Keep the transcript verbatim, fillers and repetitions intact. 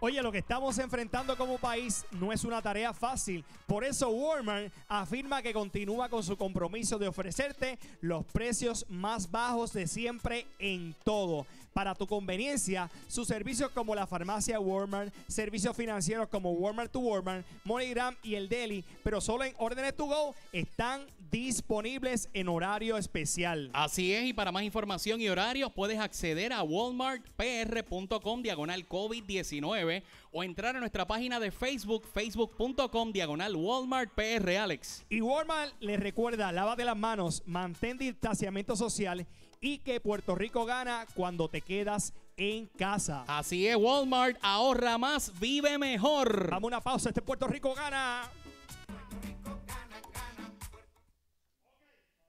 Oye, lo que estamos enfrentando como país no es una tarea fácil. Por eso Walmart afirma que continúa con su compromiso de ofrecerte los precios más bajos de siempre en todo. Para tu conveniencia, sus servicios como la farmacia Walmart, servicios financieros como Walmart to Walmart, MoneyGram y el Deli, pero solo en órdenes to go, están disponibles en horario especial. Así es, y para más información y horarios puedes acceder a walmartpr.com diagonal COVID diecinueve o entrar a nuestra página de Facebook, facebook.com diagonal WalmartPR, Alex. Y Walmart les recuerda, lávate las manos, mantén distanciamiento social y que Puerto Rico gana cuando te quedas en casa. Así es, Walmart, ahorra más, vive mejor. Vamos a una pausa, este Puerto Rico gana.